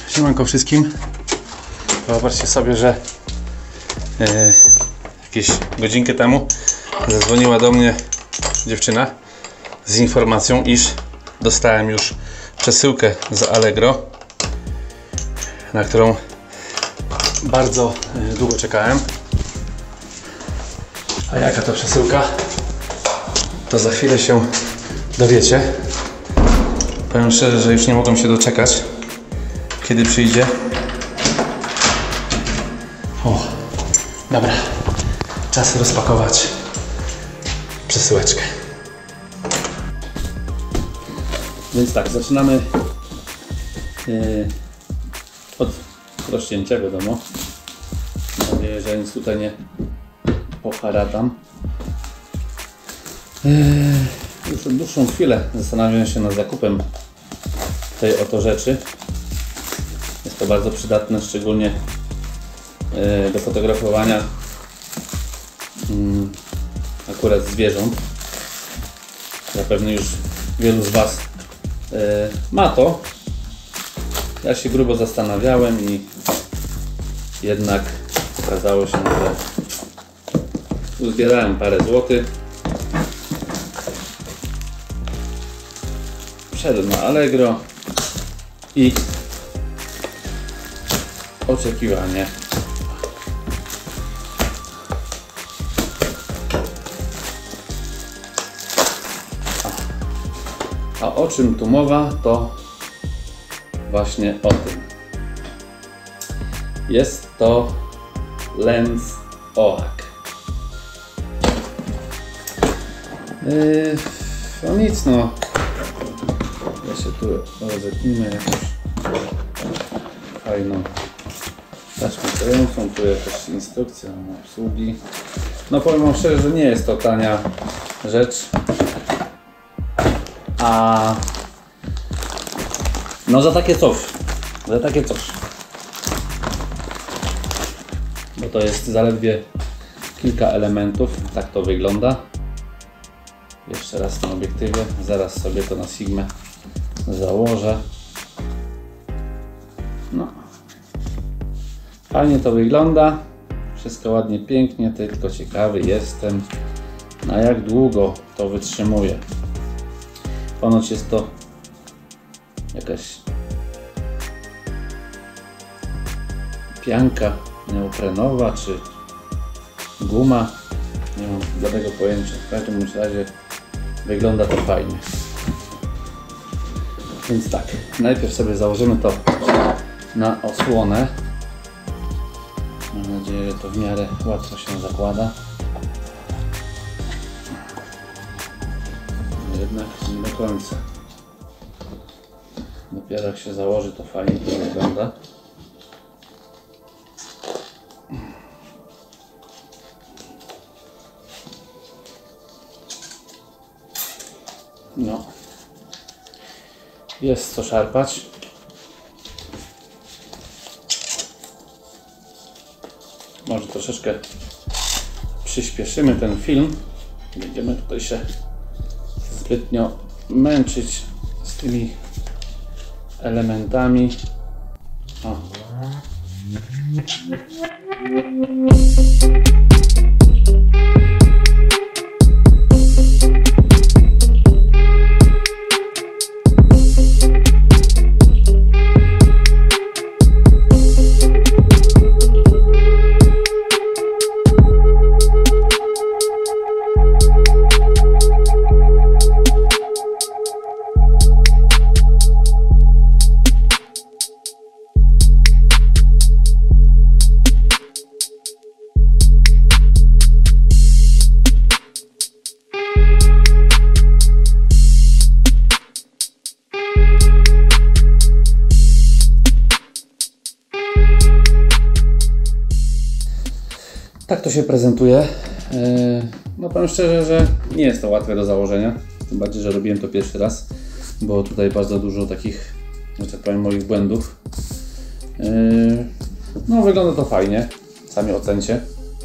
Siemanko wszystkim. Wyobraźcie sobie, że jakieś godzinkę temu zadzwoniła do mnie dziewczyna z informacją, iż dostałem już przesyłkę z Allegro, na którą bardzo długo czekałem. A jaka to przesyłka, to za chwilę się dowiecie. Powiem szczerze, że już nie mogłem się doczekać, kiedy przyjdzie. O, dobra, czas rozpakować przesyłeczkę. Więc tak, zaczynamy od rozcięcia, wiadomo. Mam nadzieję, że nic tutaj nie poharatam. Już od dłuższą chwilę zastanawiam się nad zakupem tej oto rzeczy. Jest to bardzo przydatne, szczególnie do fotografowania akurat zwierząt. Zapewne już wielu z Was ma to. Ja się grubo zastanawiałem i jednak okazało się, że uzbierałem parę złotych. Wszedłem na Allegro i oczekiwanie. A o czym tu mowa, to właśnie o tym. Jest to Lens OAK. No nic, no. Ja się tu rozetnijmy jakąś fajną taśmę klejącą, tu jakaś instrukcja obsługi. No powiem wam szczerze, że nie jest to tania rzecz. A no za takie coś. Bo to jest zaledwie kilka elementów. Tak to wygląda. Jeszcze raz na obiektywie. Zaraz sobie to na Sigmę założę. No. Fajnie to wygląda. Wszystko ładnie, pięknie. Tylko ciekawy jestem, na jak długo to wytrzymuje. Ponoć jest to jakaś pianka neoprenowa czy guma. Nie mam żadnego pojęcia. W każdym razie wygląda to fajnie. Więc tak, najpierw sobie założymy to na osłonę. Mam nadzieję, że to w miarę łatwo się zakłada. Jednak nie do końca. Dopiero jak się założy, to fajnie to wygląda. No. Jest co szarpać. Może troszeczkę przyspieszymy ten film. Będziemy tutaj się zbytnio męczyć z tymi elementami. O. Tak to się prezentuje. No powiem szczerze, że nie jest to łatwe do założenia. Tym bardziej, że robiłem to pierwszy raz, bo tutaj bardzo dużo takich, że tak powiem, moich błędów. No wygląda to fajnie, sami ocencie.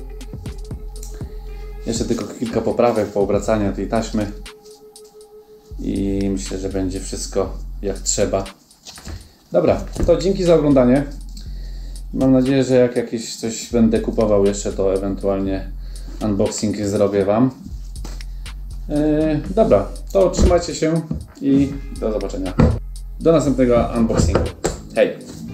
Jeszcze tylko kilka poprawek, poobracania tej taśmy i myślę, że będzie wszystko jak trzeba. Dobra, to dzięki za oglądanie. Mam nadzieję, że jak jakieś coś będę kupował jeszcze, to ewentualnie unboxing zrobię Wam. Dobra, to trzymajcie się i do zobaczenia. Do następnego unboxingu. Hej!